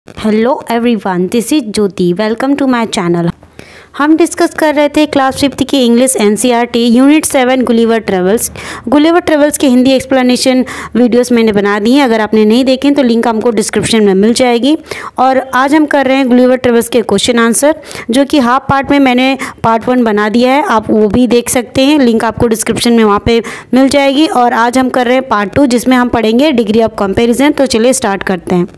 Hello everyone, this is Jyoti. Welcome to my channel. हम discuss कर रहे थे क्लास 5th की English NCERT unit 7 Gulliver travels के हिंदी एक्सप्लेनेशन वीडियोस मैंने बना दी हैं। अगर आपने नहीं देखे तो लिंक हमको डिस्क्रिप्शन में मिल जाएगी। और आज हम कर रहे हैं गुलिवर ट्रेवल्स के क्वेश्चन आंसर, जो कि हाफ पार्ट में मैंने पार्ट 1 बना दिया है, आप वो भी देख सकते हैं। लिंक आपको डिस्क्रिप्शन में वहाँ पे मिल जाएगी। और आज हम कर रहे हैं पार्ट 2, जिसमें हम पढ़ेंगे डिग्री ऑफ कंपेरिजन। तो चलिए स्टार्ट करते हैं।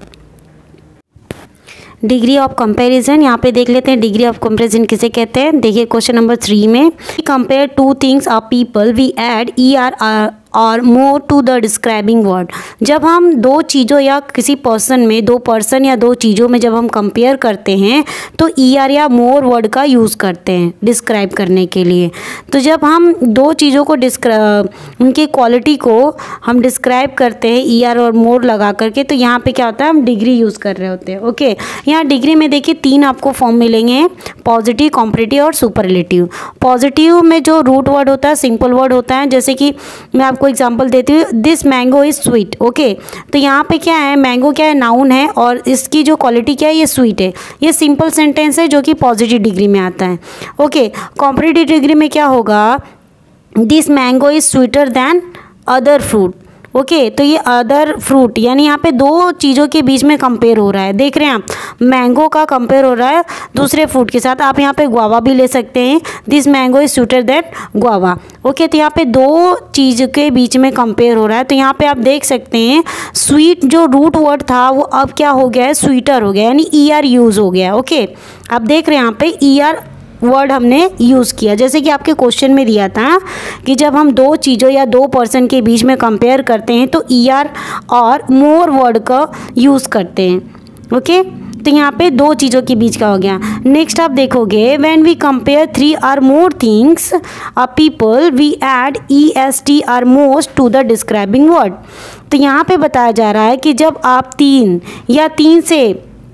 डिग्री ऑफ कंपैरिजन, यहाँ पे देख लेते हैं डिग्री ऑफ कंपैरिजन किसे कहते हैं। देखिए क्वेश्चन नंबर 3 में, compare two things of people we add ER और more to the describing word. जब हम दो चीज़ों या किसी पर्सन में, दो पर्सन या दो चीज़ों में जब हम कंपेयर करते हैं तो ER या मोर वर्ड का यूज़ करते हैं डिस्क्राइब करने के लिए। तो जब हम दो चीज़ों को उनकी क्वालिटी को हम डिस्क्राइब करते हैं ER और मोर लगा करके, तो यहाँ पे क्या होता है, हम डिग्री यूज़ कर रहे होते हैं। ओके, यहाँ डिग्री में देखिए 3 आपको फॉर्म मिलेंगे, पॉजिटिव, कॉम्परेटिव और सुपरलेटिव। पॉजिटिव में जो रूट वर्ड होता है, सिंपल वर्ड होता है। जैसे कि मैं आपको एग्जांपल देती हूँ, this mango is sweet. Okay, तो यहाँ पे क्या है, मैंगो क्या है, नाउन है, और इसकी जो क्वालिटी क्या है, ये स्वीट है। ये सिंपल सेंटेंस है जो कि पॉजिटिव डिग्री में आता है। ओके, कॉम्परेटिव डिग्री में क्या होगा, this mango is sweeter than other fruit. Okay, तो ये अदर फ्रूट यानी यहाँ पे दो चीज़ों के बीच में कंपेयर हो रहा है। देख रहे हैं आप, मैंगो का कंपेयर हो रहा है दूसरे फ्रूट के साथ। आप यहाँ पे गुआवा भी ले सकते हैं, this mango is sweeter than guava. Okay, तो यहाँ पे दो चीज़ के बीच में कंपेयर हो रहा है। तो यहाँ पे आप देख सकते हैं स्वीट जो रूट वर्ड था वो अब क्या हो गया है, स्वीटर हो गया, यानी ER यूज़ हो गया। ओके, आप देख रहे हैं यहाँ पे ER वर्ड हमने यूज़ किया। जैसे कि आपके क्वेश्चन में दिया था कि जब हम दो चीज़ों या दो पर्सन के बीच में कंपेयर करते हैं तो ER और मोर वर्ड का यूज़ करते हैं। ओके, तो यहाँ पे दो चीज़ों के बीच का हो गया। नेक्स्ट आप देखोगे, when we compare 3 or more things or people we add EST or most to the describing word। तो यहाँ पे बताया जा रहा है कि जब आप 3 या 3 से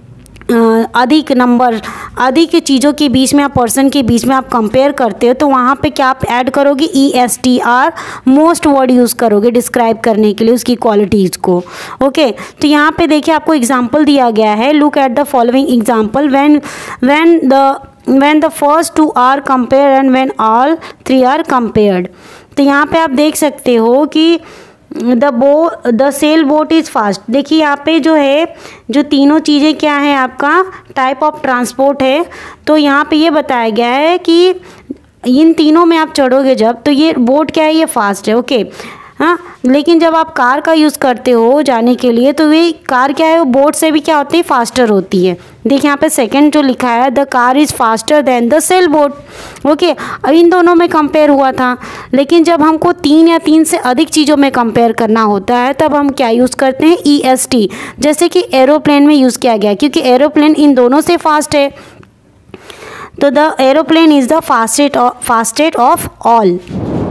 अधिक चीज़ों के बीच में या पर्सन के बीच में आप कंपेयर करते हो तो वहाँ पे क्या आप ऐड करोगे, EST और मोस्ट वर्ड यूज़ करोगे डिस्क्राइब करने के लिए उसकी क्वालिटीज़ को। ओके, तो यहाँ पे देखिए आपको एग्जांपल दिया गया है। Look at the following example, when the first 2 are compared and when all 3 are compared। तो यहाँ पे आप देख सकते हो कि the sail boat is fast. देखिए यहाँ पे जो है, जो तीनों चीज़ें क्या है, आपका टाइप ऑफ ट्रांसपोर्ट है। तो यहाँ पे ये बताया गया है कि इन तीनों में आप चढ़ोगे जब, तो ये बोट क्या है, ये फास्ट है। ओके, हाँ, लेकिन जब आप कार का यूज़ करते हो जाने के लिए तो वे कार क्या है, वो बोट से भी क्या होती है, फास्टर होती है। देखिए यहाँ पे सेकंड जो लिखा है, the car is faster than the sail boat. Okay, अब इन दोनों में कंपेयर हुआ था, लेकिन जब हमको 3 या 3 से अधिक चीज़ों में कंपेयर करना होता है तब हम क्या यूज़ करते हैं, EST। जैसे कि एरोप्लेन में यूज़ किया गया, क्योंकि एरोप्लेन इन दोनों से फास्ट है। तो the aeroplane is the fastest of all.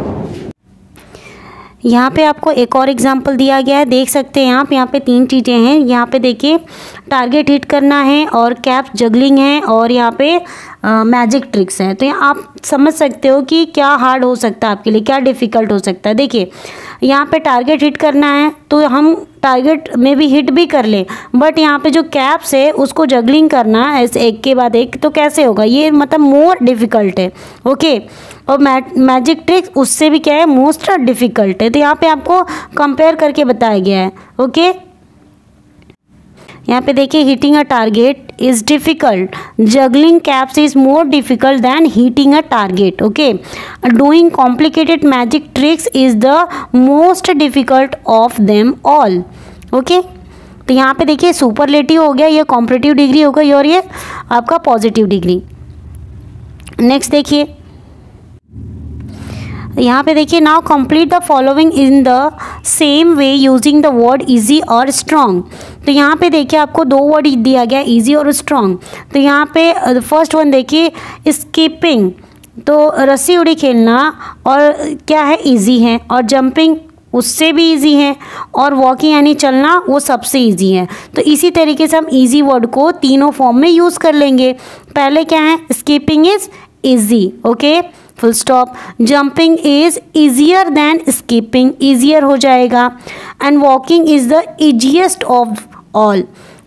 यहाँ पे आपको एक और एग्जांपल दिया गया है, देख सकते हैं आप। यहाँ पे 3 चीज़ें हैं। यहाँ पे देखिए टारगेट हिट करना है, और कैप जगलिंग है, और यहाँ पे मैजिक ट्रिक्स है। तो यहाँ आप समझ सकते हो कि क्या हार्ड हो सकता है आपके लिए, क्या डिफ़िकल्ट हो सकता है। देखिए यहाँ पे टारगेट हिट करना है तो हम टारगेट में भी हिट भी कर ले, बट यहाँ पे जो कैप्स है उसको जगलिंग करना ऐसे एक के बाद एक, तो कैसे होगा, ये मतलब मोर डिफ़िकल्ट है। ओके, और मैजिक ट्रिक्स उससे भी क्या है, मोस्ट डिफ़िकल्ट है। तो यहाँ पे आपको कंपेयर करके बताया गया है। ओके, यहाँ पे देखिए, hitting a target is difficult, juggling caps is more difficult than hitting a target. Okay, doing complicated magic tricks is the most difficult of them all. Okay, तो यहाँ पे देखिए सुपरलेटिव हो गया, ये कॉम्परेटिव डिग्री हो गई, और ये आपका पॉजिटिव डिग्री। नेक्स्ट देखिए, यहाँ पे देखिए, now complete the following in the same way using the word easy और स्ट्रॉन्ग। तो यहाँ पे देखिए आपको 2 वर्ड दिया गया, इजी और स्ट्रॉन्ग। तो यहाँ पे फर्स्ट वन देखिए, स्कीपिंग, तो रस्सी उड़ी खेलना, और क्या है, इजी है, और जंपिंग उससे भी इजी है, और वॉकिंग यानी चलना वो सबसे इजी है। तो इसी तरीके से हम इजी वर्ड को तीनों फॉर्म में यूज़ कर लेंगे। पहले क्या है, skipping is easy. Okay, full stop. Jumping is easier than skipping, easier हो जाएगा। And walking is the easiest of all.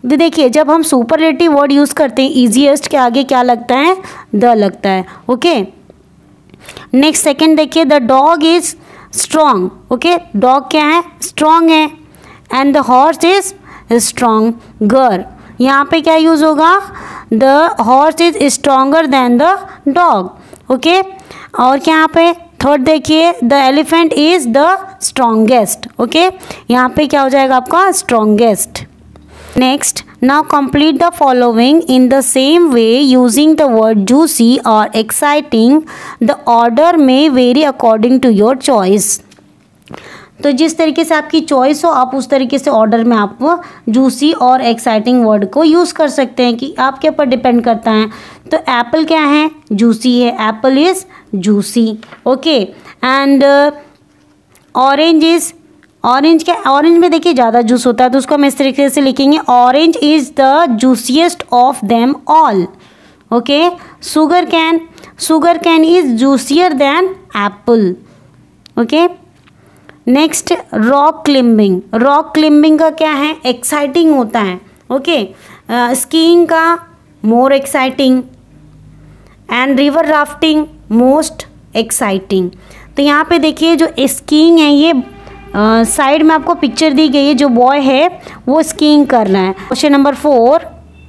तो देखिए जब हम सुपरलेटिव वर्ड यूज़ करते हैं ईजीएस्ट के आगे क्या लगता है, द लगता है। ओके, नेक्स्ट सेकंड देखिए, the dog is strong. Okay, dog क्या है, स्ट्रॉन्ग है। And the horse is stronger, यहाँ पे क्या यूज़ होगा, the horse is stronger than the dog. Okay, और क्या यहाँ पे थर्ड देखिए, the elephant is the strongest. Okay, यहाँ पे क्या हो जाएगा आपका strongest. Next, now complete the following in the same way using the word juicy और एक्साइटिंग, द ऑर्डर में vary according to your choice. तो जिस तरीके से आपकी चॉइस हो आप उस तरीके से ऑर्डर में आप जूसी और एक्साइटिंग वर्ड को यूज़ कर सकते हैं, कि आपके ऊपर डिपेंड करता है। तो एप्पल क्या है, जूसी है, apple is juicy. Okay, and orange is, orange क्या, ऑरेंज में देखिए ज़्यादा जूस होता है, तो उसको हम इस तरीके से लिखेंगे, orange is the juiciest of them all. Okay, sugar cane is juicier than apple. Okay, next, rock climbing का क्या है, एक्साइटिंग होता है। ओके, स्कीइंग का more exciting, and river rafting most exciting. तो यहाँ पे देखिए जो स्कीइंग है, ये साइड में आपको पिक्चर दी गई है, जो बॉय है वो स्कीइंग कर रहा है। Question number 4,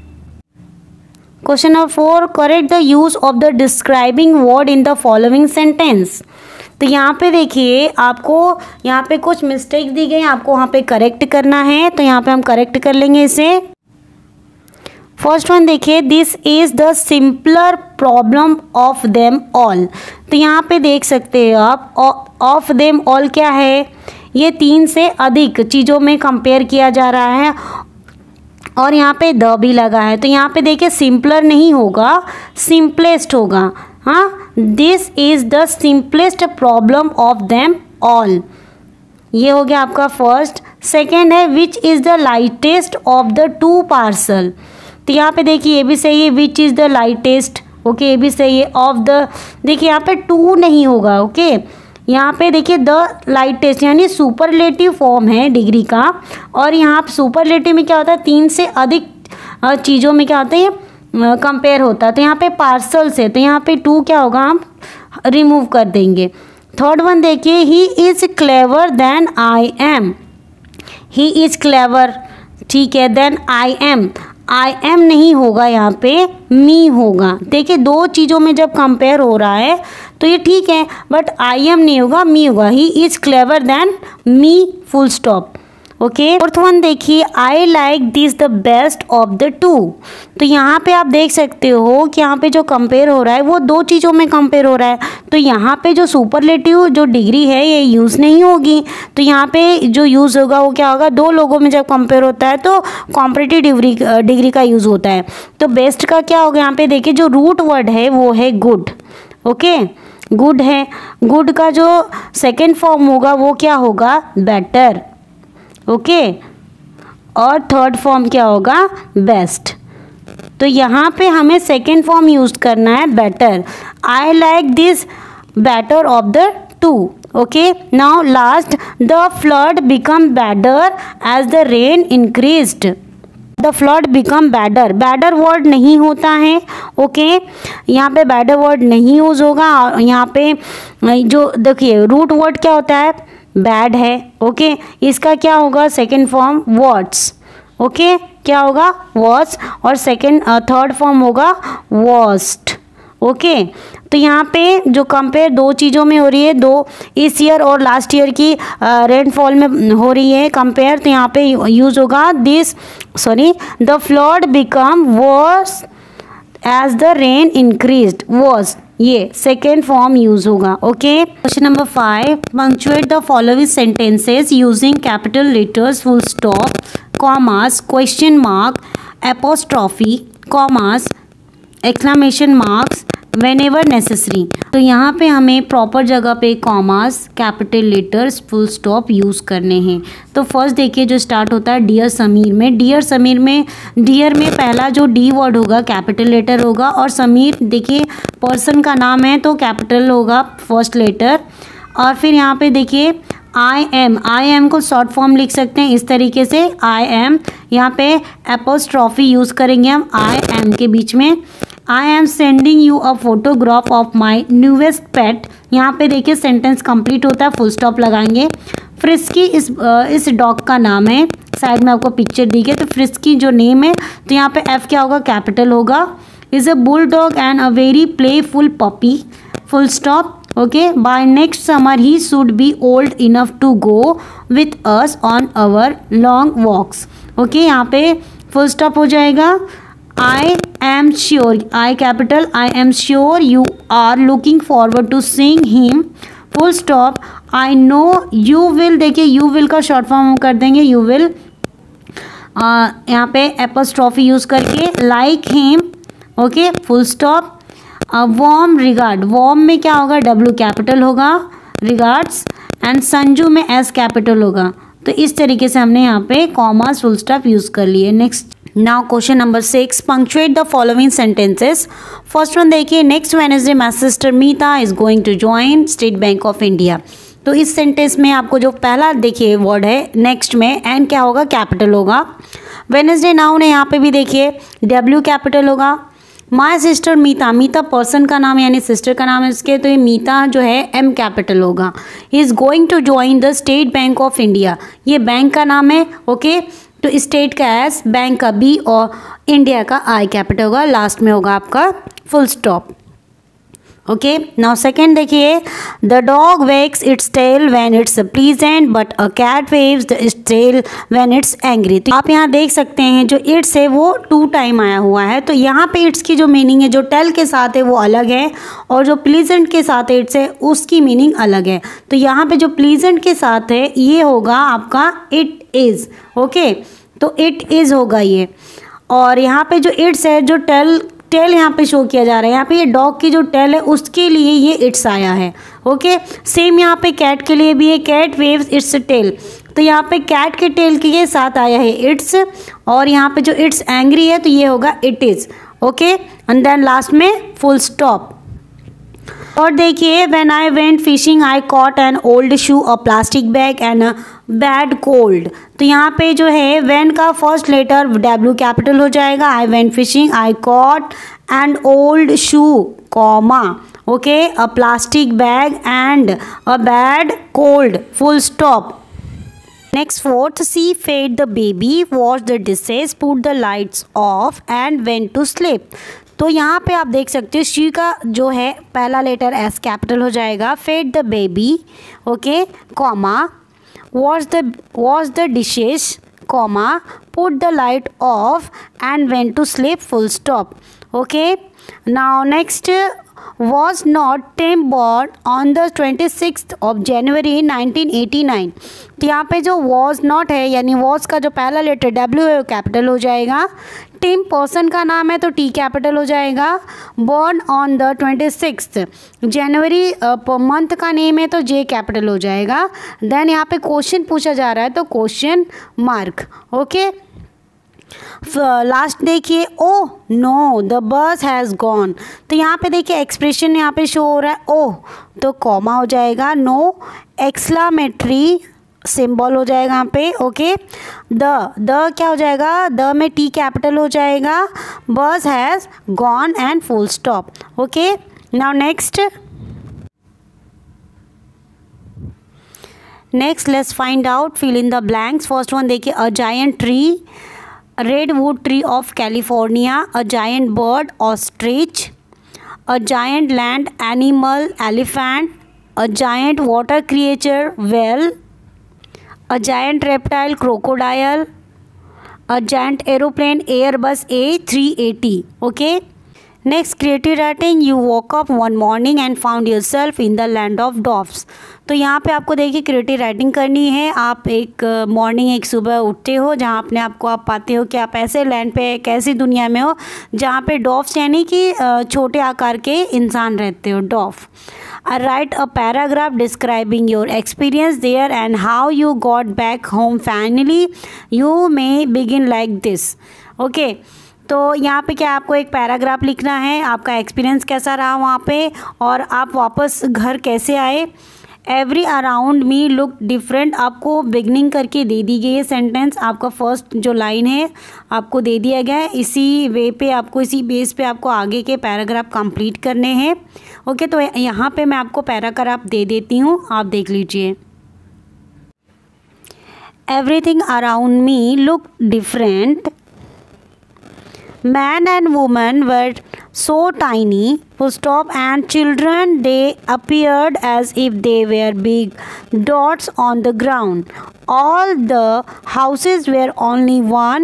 correct the use of the describing word in the following sentence. तो यहाँ पे देखिए आपको यहाँ पे कुछ मिस्टेक्स दी गई, आपको वहाँ पे करेक्ट करना है, तो यहाँ पे हम करेक्ट कर लेंगे इसे। फर्स्ट वन देखिए, this is the simpler problem of them all. तो यहाँ पे देख सकते हैं आप, ऑफ देम ऑल क्या है, ये 3 से अधिक चीज़ों में कंपेयर किया जा रहा है, और यहाँ पे द भी लगा है। तो यहाँ पे देखिए सिंपलर नहीं होगा, सिंपलेस्ट होगा। हाँ, this is the simplest problem of them all, ये हो गया आपका फर्स्ट। सेकेंड है, which is the lightest of the 2 parcel. तो यहाँ पे देखिए ये भी सही है, which is the lightest. Okay, ये भी सही है। ऑफ द, देखिए यहाँ पे 2 नहीं होगा। ओके, यहाँ पे देखिए द लाइटेस्ट यानी सुपरलेटिव फॉर्म है डिग्री का, और यहाँ सुपरलेटिव में क्या होता है, 3 से अधिक चीज़ों में क्या होता है, कंपेयर होता है। तो यहाँ पे पार्सल से, तो यहाँ पे 2 क्या होगा, हम रिमूव कर देंगे। थर्ड वन देखिए, he is clever than I am. He is clever, ठीक है, देन आई एम नहीं होगा, यहाँ पे मी होगा। देखिए 2 चीज़ों में जब कंपेयर हो रहा है तो ये ठीक है, बट आई एम नहीं होगा, मी होगा। He is clever than me, full stop. Okay, fourth one देखिए, I like this the best of the 2। तो यहाँ पे आप देख सकते हो कि यहाँ पे जो कंपेयर हो रहा है वो 2 चीज़ों में कंपेयर हो रहा है, तो यहाँ पे जो सुपरलेटिव जो डिग्री है ये यूज़ नहीं होगी। तो यहाँ पे जो यूज़ होगा वो क्या होगा, 2 लोगों में जब कंपेयर होता है तो कॉम्परेटिव डिग्री का यूज़ होता है। तो बेस्ट का क्या होगा, यहाँ पे देखिए जो रूट वर्ड है वो है गुड। ओके, गुड है, गुड का जो सेकेंड फॉर्म होगा वो क्या होगा, बेटर। ओके, और थर्ड फॉर्म क्या होगा, बेस्ट। तो यहाँ पे हमें सेकेंड फॉर्म यूज़ करना है, better. I like this better of the 2। Okay, now last, the flood become badder as the rain increased. The flood become badder, badder word नहीं होता है। ओके, यहाँ पे बैडर वर्ड नहीं यूज़ होगा। यहाँ पे जो देखिए रूट वर्ड क्या होता है, बैड है। ओके, इसका क्या होगा, सेकेंड फॉर्म वर्ड्स। ओके, क्या होगा, वर्ड्स, और थर्ड फॉर्म होगा वर्स्ट। ओके, तो यहाँ पे जो कंपेयर 2 चीज़ों में हो रही है, 2 इस ईयर और लास्ट ईयर की रेनफॉल में हो रही है कंपेयर, तो यहाँ पे यूज़ होगा the flood become worse as the rain increased, worse, ये सेकेंड फॉर्म यूज होगा। Okay, question number 5, punctuate the following sentences using capital letters, full stop, commas, question mark, apostrophe, commas, exclamation marks, whenever necessary। तो यहाँ पे हमें proper जगह पे commas, capital letters, full stop use करने हैं। तो फर्स्ट देखिए जो स्टार्ट होता है डियर समीर में, डियर में पहला जो डी वर्ड होगा कैपिटल लेटर होगा, और समीर देखिए पर्सन का नाम है तो कैपिटल होगा फर्स्ट लेटर। और फिर यहाँ पे देखिए आई एम को शॉर्ट फॉर्म लिख सकते हैं इस तरीके से, आई एम, यहाँ पे एपोस्ट्रॉफी यूज़ करेंगे हम आई एम के बीच में। I am sending you a photograph of my newest pet, यहाँ पे देखिए सेंटेंस कंप्लीट होता है, फुल स्टॉप लगाएंगे। फ्रिस्की इस डॉग का नाम है, साइड में आपको पिक्चर दी गई, तो फ्रिस्की जो नेम है तो यहाँ पे एफ क्या होगा, कैपिटल होगा। Is a bull dog and a very playful puppy, full stop. Okay, by next summer he should be old enough to go with us on our long walks. Okay, यहाँ पे full stop हो जाएगा। I am sure, I capital, I am sure you are looking forward to seeing him, full stop. I know you will, देखिए you will का short form हम कर देंगे, you will, यहाँ पे एपोस्ट्रॉफी यूज़ करके, like him. Okay, full stop. Warm regard, warm में क्या होगा, डब्ल्यू कैपिटल होगा, रिगार्ड्स, एंड संजू में एस कैपिटल होगा। तो इस तरीके से हमने यहाँ पे कॉमा फुल स्टॉप यूज़ कर लिए। Next, now question number 6, punctuate the following sentences. First one देखिए, next Wednesday my sister Meeta is going to join State Bank of India. तो इस सेंटेंस में आपको जो पहला देखिए वर्ड है नेक्स्ट में, एंड क्या होगा, कैपिटल होगा। वेडनेसडे नाउन है, यहाँ पे भी देखिए डब्ल्यू कैपिटल होगा। My sister Meeta, Meeta person का नाम यानी सिस्टर का नाम है इसके, तो ये मीता जो है एम कैपिटल होगा। He is going to join the State Bank of India, ये बैंक का नाम है। ओके, तो स्टेट का एस, बैंक का बी और इंडिया का आई कैपिटल होगा, लास्ट में होगा आपका full stop. Okay, now second देखिए, the dog wags its tail when it's pleasant but a cat waves the tail when it's angry. तो आप यहाँ देख सकते हैं जो इट्स है वो 2 टाइम आया हुआ है, तो यहाँ पे इट्स की जो मीनिंग है जो टेल के साथ है वो अलग है, और जो प्लीजेंट के साथ इट्स है उसकी मीनिंग अलग है। तो यहाँ पे जो प्लीजेंट के साथ है ये होगा आपका इट इज़। ओके, तो इट इज़ होगा ये, और यहाँ पे जो इट्स है, जो टेल यहाँ पे शो किया जा रहा है, यहाँ पे ये डॉग की जो टेल है उसके लिए ये इट्स आया है। ओके, सेम यहाँ पे कैट के लिए भी है, कैट वेव्स इट्स टेल, तो यहाँ पे कैट के टेल के साथ आया है इट्स, और यहाँ पे जो इट्स एंग्री है तो ये होगा it is. Okay, and then last में फुल स्टॉप। और देखिए, when I went fishing I caught an old shoe, a plastic bag and a bad cold. तो यहाँ पे जो है वेन का फर्स्ट लेटर डब्ल्यू कैपिटल हो जाएगा, I went fishing, I caught and old shoe, comma, okay, a plastic bag and a bad cold, full stop. Next fourth, she fed the baby, wash the dishes, put the lights off and went to sleep. तो यहाँ पे आप देख सकते हो she का जो है पहला लेटर एस कैपिटल हो जाएगा, fed the baby, okay, comma, wash the dishes, comma, put the light off and went to sleep, full stop. Okay, now next, was not Tim born on the 26th of January 1989। तो यहाँ पे जो was not है यानी was का जो पहला letter W है वो कैपिटल हो जाएगा। टिम पर्सन का नाम है तो T कैपिटल हो जाएगा। born on the 26th January month का नेम है तो J कैपिटल हो जाएगा। देन यहाँ पे क्वेश्चन पूछा जा रहा है तो क्वेश्चन मार्क। ओके, लास्ट देखिए, oh no the bus has gone. तो यहाँ पे देखिए एक्सप्रेशन यहाँ पे शो हो रहा है ओह, तो कॉमा हो जाएगा, नो एक्सक्लेमेटरी सिंबल हो जाएगा यहाँ पे। ओके, द क्या हो जाएगा, द में टी कैपिटल हो जाएगा, bus has gone and full stop. Okay, now next let's find out, fill in the blanks. First one देखिए, a giant tree, redwood tree of California, a giant bird ostrich, a giant land animal elephant, a giant water creature whale, a giant reptile crocodile, a giant aeroplane Airbus A380. Okay, next creative writing, you woke up one morning and found yourself in the land of doves। तो यहाँ पे आपको देखिए creative writing करनी है। आप एक morning एक सुबह उठते हो जहाँ अपने आप को आप पाते हो कि आप ऐसे लैंड पे एक ऐसी दुनिया में हो जहाँ पे डॉफ्स यानी कि छोटे आकार के इंसान रहते हो, डॉफ। Write a paragraph describing your experience there and how you got back home finally, you may begin like this. Okay, तो यहाँ पे क्या आपको एक पैराग्राफ लिखना है, आपका एक्सपीरियंस कैसा रहा वहाँ पे और आप वापस घर कैसे आए। Every around me look different आपको बिगनिंग करके दे दी गई है सेंटेंस। आपका फर्स्ट जो लाइन है आपको दे दिया गया है, इसी वे पे आपको, इसी बेस पे आपको आगे के पैराग्राफ कंप्लीट करने हैं। ओके, तो यहाँ पे मैं आपको पैराग्राफ दे देती हूँ, आप देख लीजिए। Everything around me look different, man and woman were so tiny, full stop, and children, they appeared as if they were big dots on the ground. All the houses were only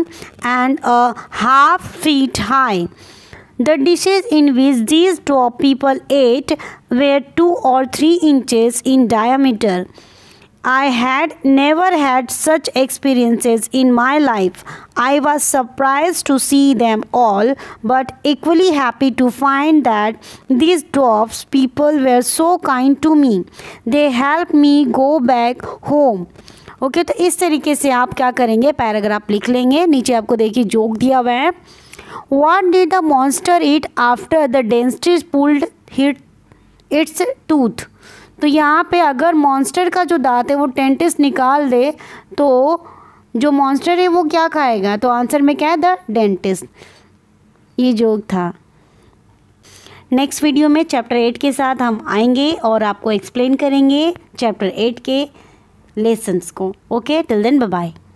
1.5 feet high. The dishes in which these 12 people ate were 2 or 3 inches in diameter. I had never had such experiences in my life. I was surprised to see them all, but equally happy to find that these dwarfs people were so kind to me. They helped me go back home. Okay, तो इस तरीके से आप क्या करेंगे, paragraph लिख लेंगे। नीचे आपको देखिए जोक दिया हुआ है। What did the monster eat after the dentist pulled its tooth? तो यहाँ पे अगर मॉन्स्टर का जो दांत है वो डेंटिस्ट निकाल दे तो जो मॉन्स्टर है वो क्या खाएगा, तो आंसर में क्या है, द डेंटिस्ट। ये जोक था। नेक्स्ट वीडियो में चैप्टर 8 के साथ हम आएंगे और आपको एक्सप्लेन करेंगे चैप्टर 8 के लेसन्स को। Okay, till then bye bye.